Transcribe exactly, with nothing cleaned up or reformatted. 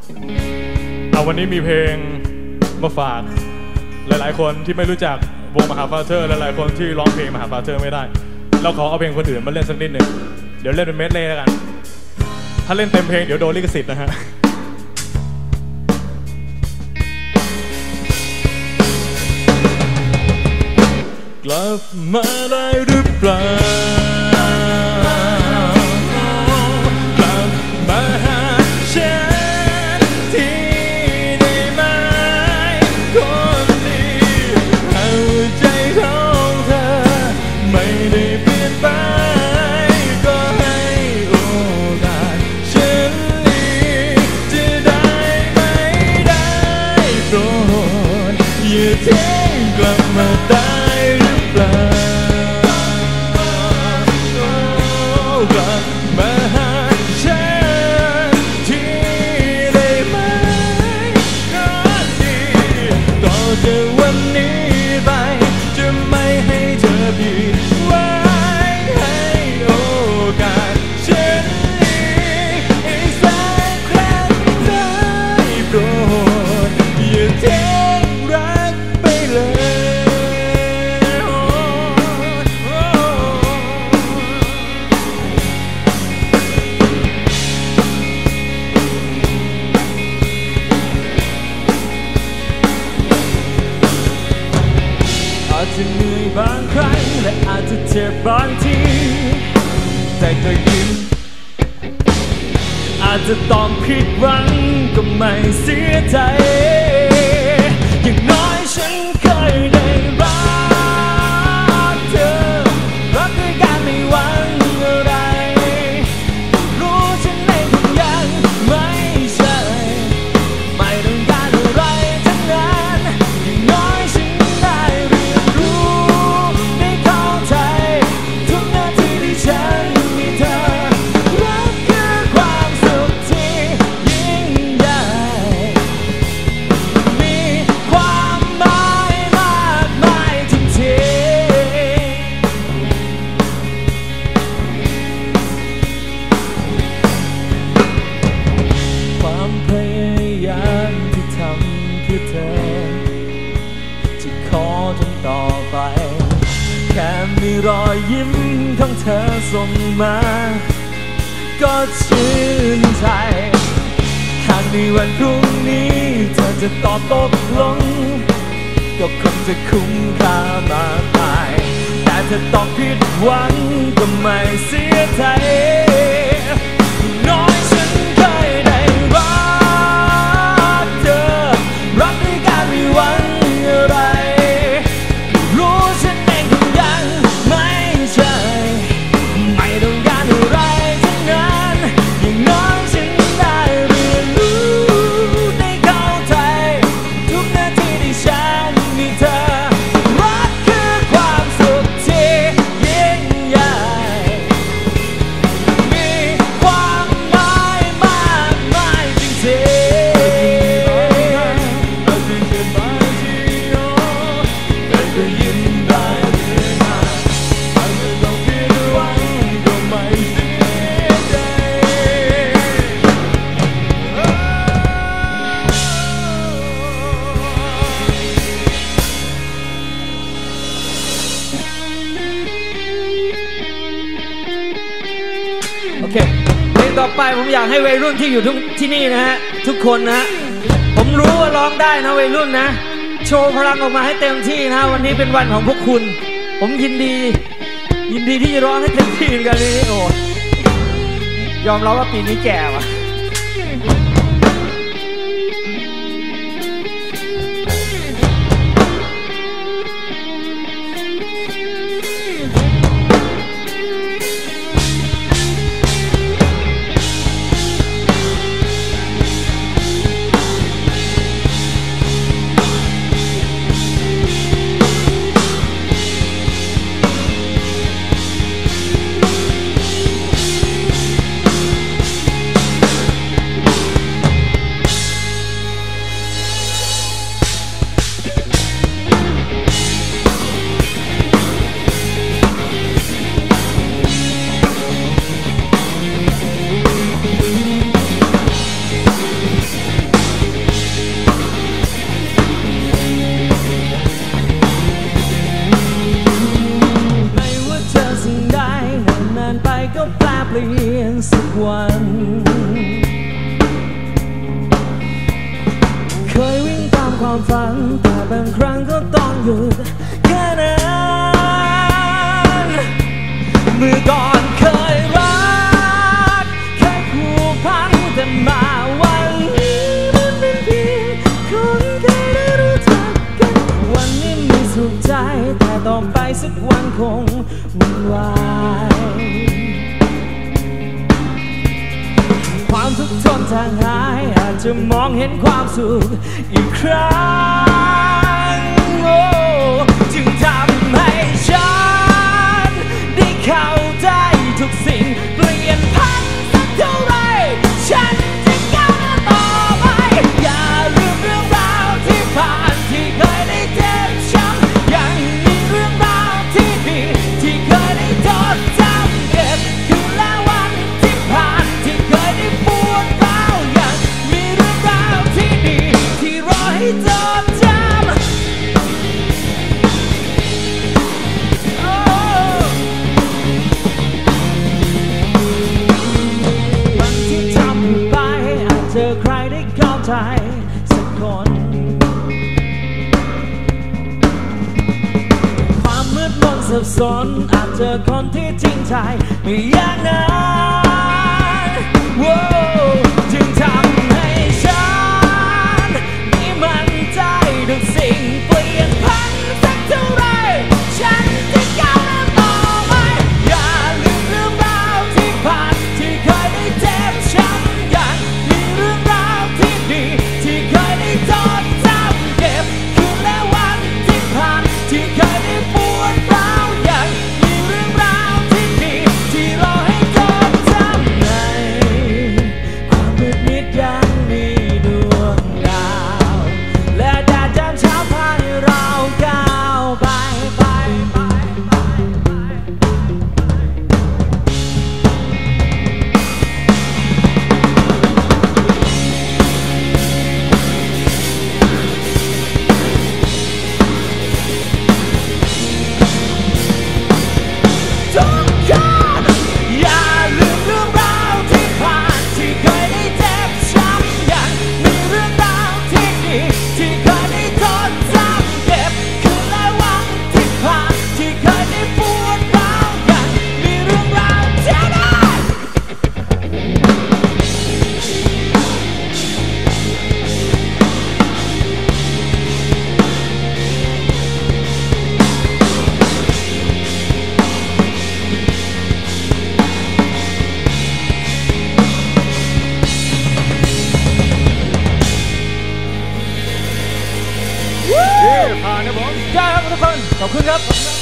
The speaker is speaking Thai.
เอาวันนี้มีเพลงมาฝากหลายๆคนที่ไม่รู้จักวงมหาฟาเธอร์หลายๆคนที่ร้องเพลงมหาฟาเธอร์ไม่ได้เราขอเอาเพลงคนอื่นมาเล่นสักนิดหนึ่งเดี๋ยวเล่นเป็นเมดเล่แล้วกันถ้าเล่นเต็มเพลงเดี๋ยวโดนลิขสิทธิ์นะฮะกลับมาได้หรือเปล่ากลับมาหาฉันที่ได้ไหมคนดีหัวใจของเธอไม่ได้เปลี่ยนไปก็ให้โอกาสฉันนี้จะได้ไม่ได้โปรดอย่าทิ้งกลับมาได้กลับมาหาฉันที่ได้ไหมก็ดีต่อจากวันนี้ไปจะไม่ให้เธอผิดหวังให้โอกาสฉันอีกสักครั้งได้โปรดอย่าทิ้งรักไปเลยอาจจะเหนื่อยบางครั้งและอาจจะเจ็บบางทีแต่ก็ยิ้มอาจจะต้องผิดหวังก็ไม่เสียใจอย่างน้อยฉันเคยได้รักเธอรักด้วยการไม่หวังอะไรรู้ฉันเองยังไม่ใช่ไม่ต้องการอะไรทั้งนั้นอย่างน้อยฉันได้เรียนรู้ได้เข้าใจทุกนาทีที่ฉันมีเธอรักคือความสุขที่ยิ่งใหญ่มีความหมายมากมายจริงๆความพยายามที่ทำเพื่อเธอจะขอจนต่อไปแค่มีรอยยิ้มของเธอส่งมาก็ชื่นใจหากในวันพรุ่งนี้เธอจะตอบตกลงก็คงจะคุ้มค่ามากมายแต่เธอต้องผิดหวังก็ไม่เสียใจน้อยฉันเคยได้รักเธอรักด้วยการไม่หวังอะไรรู้ฉันเองก็ยังไม่ใช่ไม่ต้องการอะไรทั้งนั้นอย่างน้อยฉันได้เรียนรู้ได้เข้าใจทุกนาทีที่ฉันมีเธอรักคือความสุขที่ยิ่งใหญ่มีความหมายมากมายจริงๆอาจจะเกิดบางทีแต่ก็ยิ้มได้ไม่นานอาจจะต้องผิดหวังก็ไม่เสียใจโอเคเพลงต่อไปผมอยากให้วัยรุ่นที่อยู่ทุกที่นี่นะฮะทุกคนนะฮะผมรู้ว่าร้องได้นะวัยรุ่นนะโชว์พลังออกมาให้เต็มที่นะวันนี้เป็นวันของพวกคุณผมยินดียินดีที่จะร้องให้เต็มที่กันนี้โอ้ยอมรับว่าปีนี้แก่ว่ะความฝันแต่บางครั้งก็ต้องหยุดแค่นั้นเมื่อก่อนเคยรักแค่ผูกพันแต่มาวันนี้มันเป็นเพียงคนแค่ได้รู้จักกันวันนี้มีสุขใจแต่ต่อไปสักวันคงวุ่นวายความทุกข์ทนทางหายอาจจะมองเห็นความสุขอีกครั้งโอ้จึงทำให้ฉันได้เข้าใจทุกสิ่งเปลี่ยนพันสักเท่าไรฉันจะก้าวหน้าต่อไปอย่าลืมเรื่องราวที่ผ่านที่เคยได้เจ็บช้ำยังมีเรื่องราวที่ดีที่เคยได้จดจำเก็บคืนและวันที่ผ่านที่เคยได้ปวดร้าวยังมีเรื่องราวที่ดีที่รอให้จดจำวันที่ทำไปอาจเจอใครได้เข้าใจสักคนความมืดมนสับสนอาจเจอคนที่จริงใจไม่อย่างนั้นโว้จึงทำให้ฉันได้มั่นใจทุกสิ่งเปลี่ยนพันสักเท่าไรฉันจะก้าวหน้าต่อไปอย่าลืมเรื่องราวที่ผ่านที่เคยได้เจ็บช้ำยังมีเรื่องราวที่ดีที่เคยได้จดจำเก็บคืนและวันที่ผ่านที่เคยได้ปวดร้าวยังมีเรื่องราวที่ดีที่รอให้จดจำในความมืดมิดยังมีดวงดาวและแดดยามเช้าพาให้เราก้าวไปไปไปไปทุกคนอย่าลืมเรื่องราวที่ผ่านที่เคยได้เจ็บช้ำยังมีเรื่องราวที่ดีที่เคยได้จดจำเก็บคืนและวันที่ผ่านที่เคยได้ปวดร้าวยังมีเรื่องราวที่ดีผ่านนะผมได้ครับทุกคนขอบคุณครับ